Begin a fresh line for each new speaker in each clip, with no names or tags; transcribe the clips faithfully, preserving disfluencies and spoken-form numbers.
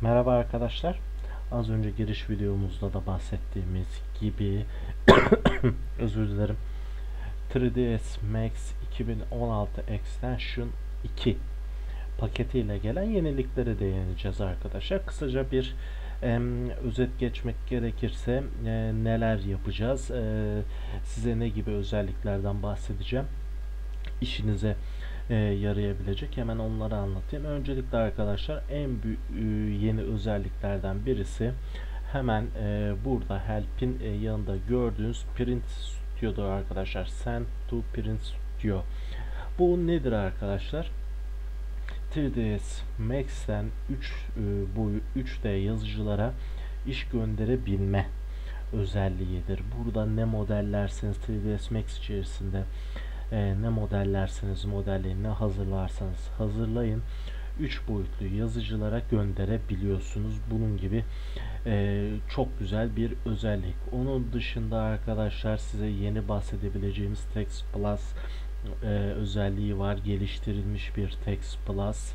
Merhaba arkadaşlar. Az önce giriş videomuzda da bahsettiğimiz gibi özür dilerim. üç D S Max iki bin on altı Extension iki paketiyle gelen yeniliklere değineceğiz arkadaşlar. Kısaca bir e, özet geçmek gerekirse e, neler yapacağız? E, size ne gibi özelliklerden bahsedeceğim? İşinize e, yarayabilecek. Hemen onları anlatayım. Öncelikle arkadaşlar en büyük e, yeni özelliklerden birisi hemen e, burada Help'in e, yanında gördüğünüz Print Studio'dur arkadaşlar. Send to Print Studio. Bu nedir arkadaşlar? üç D S Max'ten üç e, boyu üç D yazıcılara iş gönderebilme özelliğidir. Burada ne modellerseniz üç D S Max içerisinde e, ne modellerseniz modelleyin, ne hazırlarsanız hazırlayın, üç boyutlu yazıcılara gönderebiliyorsunuz. Bunun gibi e, çok güzel bir özellik. Onun dışında arkadaşlar size yeni bahsedebileceğimiz Text Plus e, özelliği var. Geliştirilmiş bir Text Plus.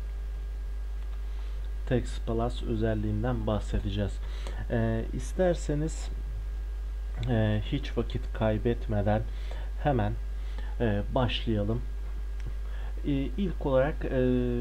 Text Plus özelliğinden bahsedeceğiz. E, isterseniz e, hiç vakit kaybetmeden hemen e, başlayalım. E, ilk olarak e,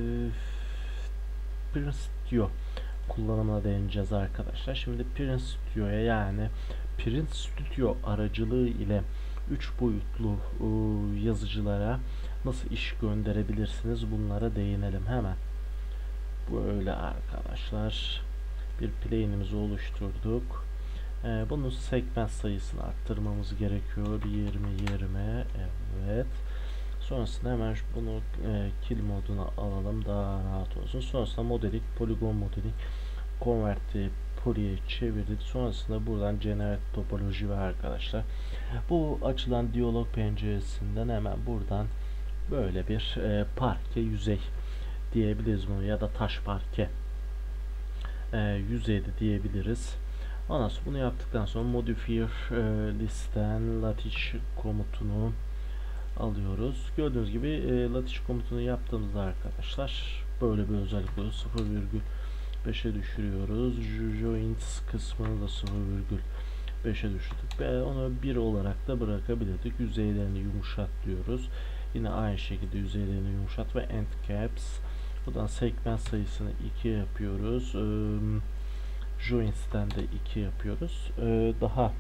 Print Studio kullanımına değineceğiz arkadaşlar. Şimdi Print Studio'ya, yani Print Studio aracılığı ile üç boyutlu e, yazıcılara nasıl iş gönderebilirsiniz, bunlara değinelim hemen. Böyle arkadaşlar bir plane'imizi oluşturduk. Ee, bunun segment sayısını arttırmamız gerekiyor. yirmi yirmi, evet. Sonrasında hemen bunu e, kill moduna alalım, daha rahat olsun. Sonrasında modeling, polygon modeling, convert'i poly'ye çevirdik. Sonrasında buradan generate topoloji var arkadaşlar. Bu açılan diyalog penceresinden hemen buradan böyle bir e, parke yüzey diyebiliriz bunu, ya da taş parke e, yüzeyde diyebiliriz. Ondan sonra bunu yaptıktan sonra modifier e, listen lattice komutunu alıyoruz. Gördüğünüz gibi e, lattice komutunu yaptığımızda arkadaşlar böyle bir özellik oluyor. sıfır virgül beşe düşürüyoruz. Joints kısmını da sıfır virgül beşe düşürdük ve onu bir olarak da bırakabilirdik. Yüzeylerini yumuşat diyoruz. Yine aynı şekilde yüzeylerini yumuşat ve end caps. Buradan segment sayısını iki yapıyoruz. Ee, Joints'ten de iki yapıyoruz. Ee, daha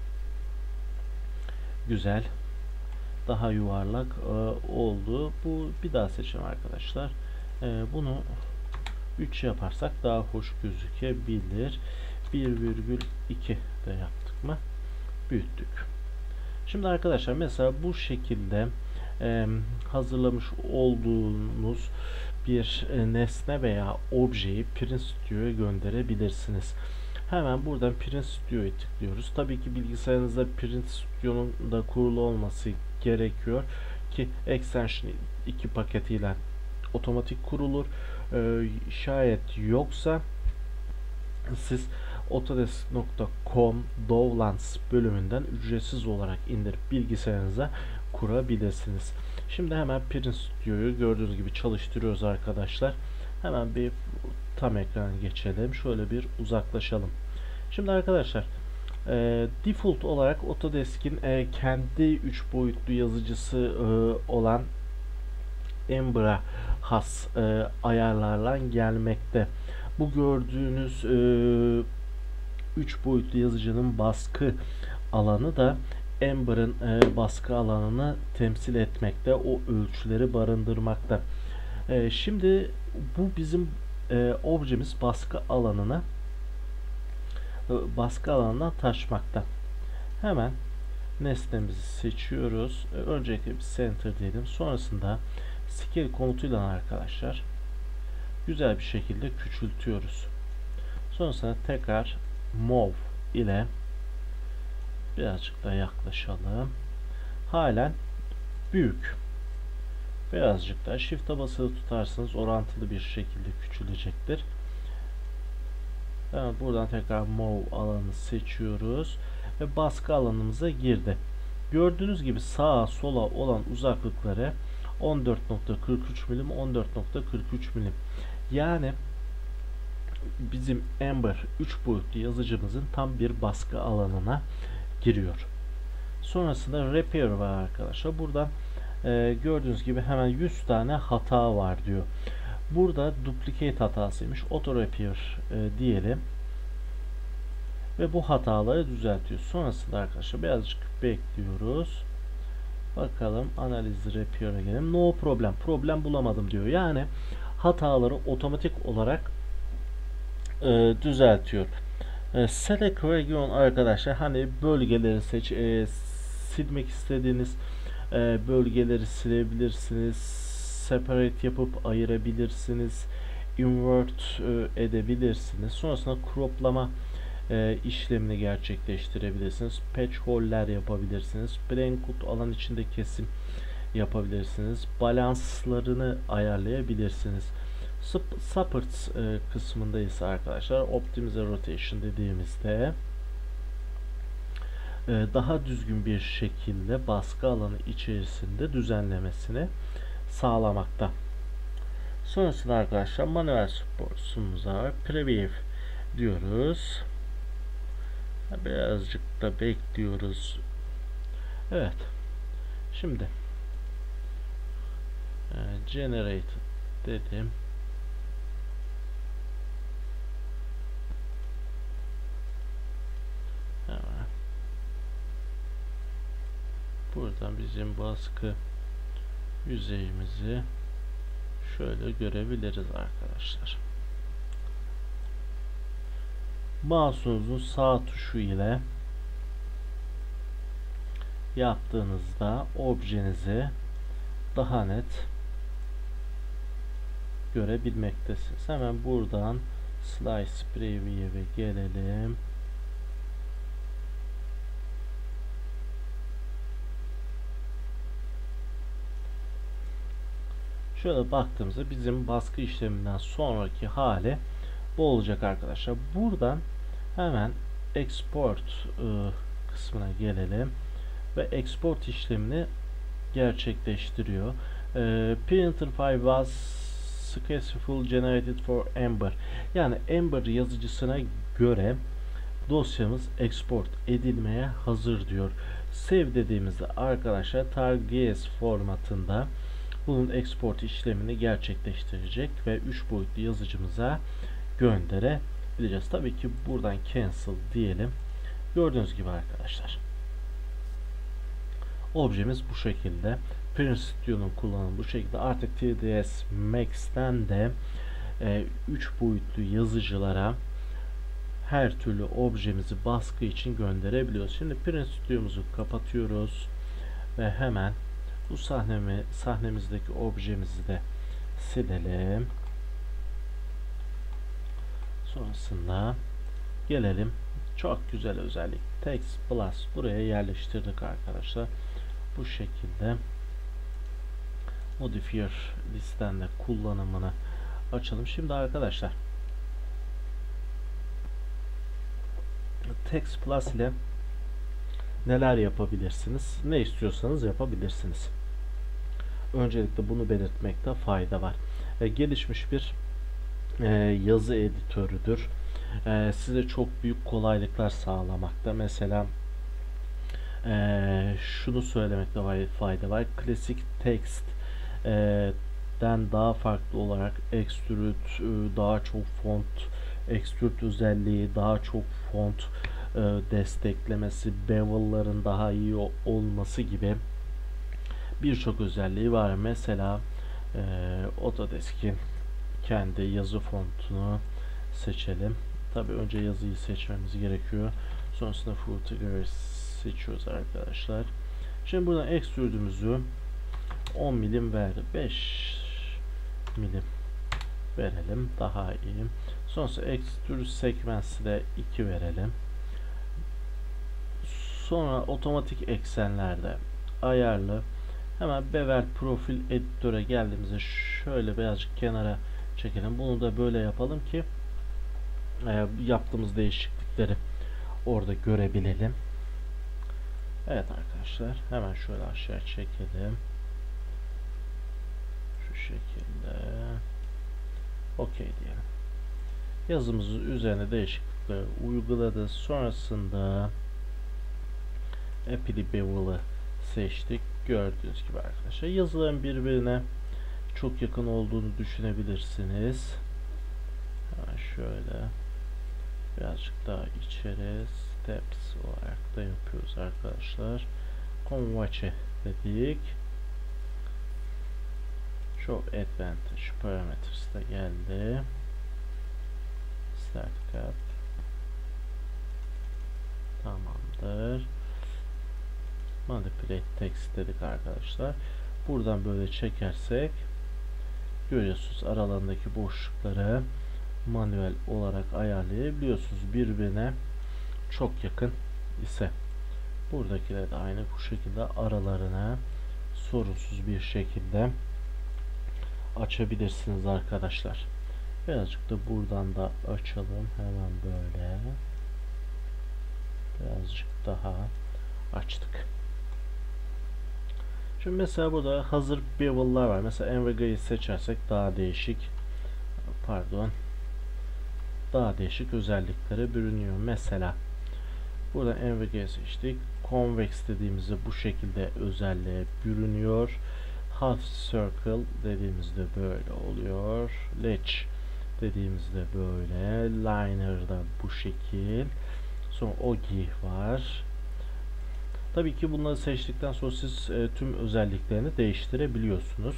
güzel, daha yuvarlak e, oldu. Bu bir daha seçelim arkadaşlar. Ee, bunu üç yaparsak daha hoş gözükebilir. bir virgül iki de yaptık mı büyüttük. Şimdi arkadaşlar mesela bu şekilde e, hazırlamış olduğunuz bir e, nesne veya objeyi Print Studio'ya gönderebilirsiniz. Hemen buradan Print Studio'ya tıklıyoruz. Tabii ki bilgisayarınızda Print Studio'nun da kurulu olması gerekiyor ki Extension iki paketiyle otomatik kurulur. Ee, şayet yoksa siz autodesk nokta com Dovlands bölümünden ücretsiz olarak indirip bilgisayarınıza kurabilirsiniz. Şimdi hemen Print Studio'yu gördüğünüz gibi çalıştırıyoruz arkadaşlar. Hemen bir tam ekran geçelim. Şöyle bir uzaklaşalım. Şimdi arkadaşlar e, default olarak Autodesk'in e, kendi üç boyutlu yazıcısı e, olan Ember'a has e, ayarlarla gelmekte. Bu gördüğünüz üç e, boyutlu yazıcının baskı alanı da Ember'ın e, baskı alanını temsil etmekte. O ölçüleri barındırmakta. E, şimdi bu bizim e, objemiz baskı alanına e, baskı alanına taşmakta. Hemen nesnemizi seçiyoruz. E, öncelikle bir center diyelim. Sonrasında scale komutuyla arkadaşlar güzel bir şekilde küçültüyoruz. Sonrasında tekrar move ile birazcık daha yaklaşalım. Halen büyük. Birazcık daha shift'e basılı tutarsanız orantılı bir şekilde küçülecektir. Evet, buradan tekrar move alanı seçiyoruz ve baskı alanımıza girdi. Gördüğünüz gibi sağa sola olan uzaklıkları on dört nokta kırk üç milim, on dört nokta kırk üç milim. Yani bizim Ember üç boyutlu yazıcımızın tam bir baskı alanına giriyor. Sonrasında repair var arkadaşlar. Buradan e, gördüğünüz gibi hemen yüz tane hata var diyor. Burada duplicate hatasıymış. Auto repair e, diyelim. Ve bu hataları düzeltiyor. Sonrasında arkadaşlar birazcık bekliyoruz. Bakalım analiz repair'e gelelim. No problem. Problem bulamadım diyor. Yani hataları otomatik olarak e, düzeltiyor. E, select region arkadaşlar, hani bölgeleri seç, e, silmek istediğiniz e, bölgeleri silebilirsiniz. Separate yapıp ayırabilirsiniz. Invert e, edebilirsiniz. Sonrasında croplama e, işlemini gerçekleştirebilirsiniz. Patch hole'ler yapabilirsiniz. Blanket alan içinde kesim yapabilirsiniz. Balanslarını ayarlayabilirsiniz. Support e, kısmında ise arkadaşlar Optimize Rotation dediğimizde e, daha düzgün bir şekilde baskı alanı içerisinde düzenlemesini sağlamakta. Sonrasında arkadaşlar manuel support'umuz var. Preview diyoruz. Birazcık da bekliyoruz. Evet. Şimdi e, generate dedim. Hemen. Buradan bizim baskı yüzeyimizi şöyle görebiliriz arkadaşlar. Mouse'unuzun sağ tuşu ile yaptığınızda objenizi daha net görebilmektesiniz. Hemen buradan Slice Preview'e gelelim. Şöyle baktığımızda bizim baskı işleminden sonraki hali bu olacak arkadaşlar. Buradan hemen export ıı, kısmına gelelim ve export işlemini gerçekleştiriyor. E, printer file was successfully generated for Ember. Yani Ember yazıcısına göre dosyamız export edilmeye hazır diyor. Save dediğimizde arkadaşlar target formatında bunun export işlemini gerçekleştirecek ve üç boyutlu yazıcımıza gönderebileceğiz. Tabii ki buradan cancel diyelim. Gördüğünüz gibi arkadaşlar objemiz bu şekilde. Print Studio'nun kullanımı bu şekilde. Artık T D S Max'ten de üç e, boyutlu yazıcılara her türlü objemizi baskı için gönderebiliyoruz. Şimdi Print Studio'muzu kapatıyoruz ve hemen bu sahnemi, sahnemizdeki objemizi de silelim. Sonrasında gelelim. Çok güzel özellik. Text Plus buraya yerleştirdik arkadaşlar. Bu şekilde Modifier listen de kullanımını açalım. Şimdi arkadaşlar Text Plus ile neler yapabilirsiniz? Ne istiyorsanız yapabilirsiniz. Öncelikle bunu belirtmekte fayda var. E, gelişmiş bir e, yazı editörüdür. E, size çok büyük kolaylıklar sağlamakta. Mesela e, şunu söylemekte fayda var. Klasik text e, den daha farklı olarak extrude, daha çok font, extrude özelliği, daha çok font e, desteklemesi, bevel'ların daha iyi olması gibi birçok özelliği var. Mesela e, Autodesk'in kendi yazı fontunu seçelim. Tabi önce yazıyı seçmemiz gerekiyor. Sonrasında footer seçiyoruz arkadaşlar. Şimdi buradan extrude'ümüzü on milim verdi. beş milim verelim. Daha iyi. Sonrasında extrude segments'i de iki verelim. Sonra otomatik eksenlerde ayarlı. Hemen bevel profil editöre geldiğimizde şöyle birazcık kenara çekelim. Bunu da böyle yapalım ki e, yaptığımız değişiklikleri orada görebilelim. Evet arkadaşlar, hemen şöyle aşağı çekelim. Şu şekilde. Okey diyelim. yazımızın üzerine değişiklikler uyguladı. Sonrasında Happily Bevel'ı seçtik. Gördüğünüz gibi arkadaşlar yazıların birbirine çok yakın olduğunu düşünebilirsiniz. Hemen şöyle birazcık daha içeri steps olarak da yapıyoruz arkadaşlar. Convache dedik. Show Advantage Parameters da geldi. Start Cap tamamdır. Manipulate Text dedik arkadaşlar. Buradan böyle çekersek görüyorsunuz aralarındaki boşlukları manuel olarak ayarlayabiliyorsunuz. Birbirine çok yakın ise buradakiler de aynı bu şekilde aralarına sorunsuz bir şekilde açabilirsiniz arkadaşlar. Birazcık da buradan da açalım. Hemen böyle birazcık daha açtık. Şimdi mesela burada hazır bevel'lar var. Mesela Enviga'yı seçersek daha değişik pardon daha değişik özelliklere bürünüyor. Mesela burada Enviga'yı seçtik. Convex dediğimizde bu şekilde özelliğe bürünüyor. Half Circle dediğimizde böyle oluyor. Ledge dediğimizde böyle. Liner'da bu şekil. Sonra Ogi var. Tabii ki bunları seçtikten sonra siz e, tüm özelliklerini değiştirebiliyorsunuz.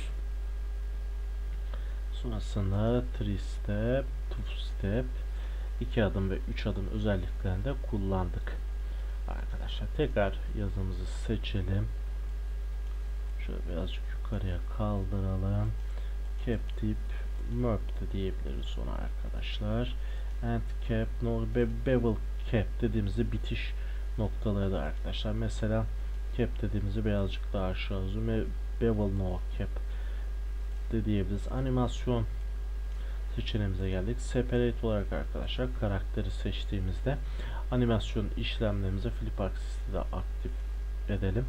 Sonrasında three step, two step, iki adım ve üç adım özelliklerini de kullandık. Arkadaşlar tekrar yazımızı seçelim. Şöyle birazcık yukarıya kaldıralım. Cap tip merp de diyebiliriz ona arkadaşlar. End cap, no, be, bevel cap dediğimizde bitiş noktaları da arkadaşlar. Mesela cap dediğimizde birazcık daha aşağı zoom, bevel no cap de diyebiliriz. Animasyon seçeneğimize geldik. Separate olarak arkadaşlar karakteri seçtiğimizde animasyon işlemlerimize flip axis'i de aktif edelim.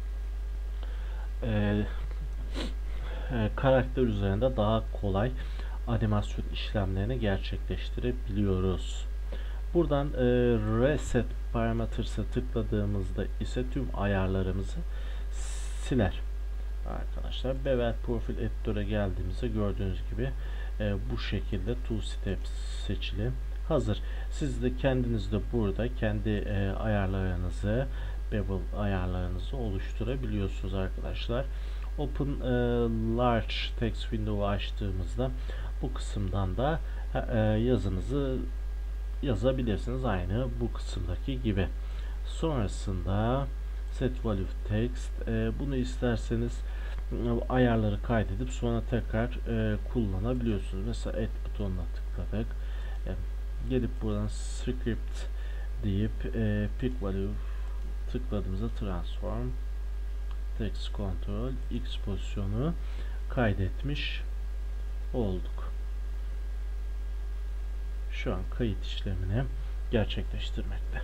Ee, e, karakter üzerinde daha kolay animasyon işlemlerini gerçekleştirebiliyoruz. Buradan e, Reset Parameters'a tıkladığımızda ise tüm ayarlarımızı siler. Arkadaşlar Bevel Profil Editor'a geldiğimizde gördüğünüz gibi e, bu şekilde Two Steps seçili. Hazır. Siz de kendiniz de burada kendi e, ayarlarınızı Bevel ayarlarınızı oluşturabiliyorsunuz arkadaşlar. Open e, Large Text Window açtığımızda bu kısımdan da e, yazınızı yazabilirsiniz. Aynı bu kısımdaki gibi. Sonrasında Set Value Text. E, bunu isterseniz e, ayarları kaydedip sonra tekrar e, kullanabiliyorsunuz. Mesela Add butonuna tıkladık. E, gelip buradan Script deyip e, Pick Value tıkladığımızda Transform Text Control X pozisyonu kaydetmiş olduk. Şu an kayıt işlemini gerçekleştirmekte.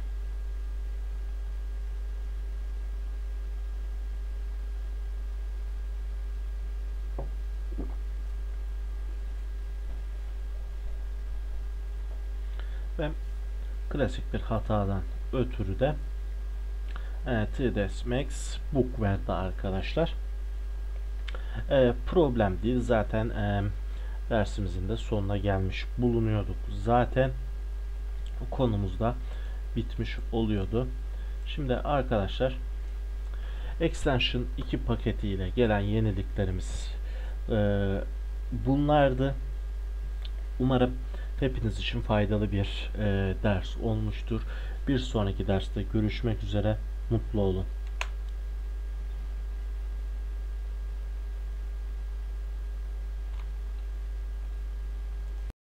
Ve klasik bir hatadan ötürü de e, üç ds Max bug verdi arkadaşlar. E, problem değil. Zaten e, dersimizin de sonuna gelmiş bulunuyorduk. Zaten konumuz da bitmiş oluyordu. Şimdi arkadaşlar Extension iki paketiyle gelen yeniliklerimiz e, bunlardı. Umarım hepiniz için faydalı bir e, ders olmuştur. Bir sonraki derste görüşmek üzere. Mutlu olun.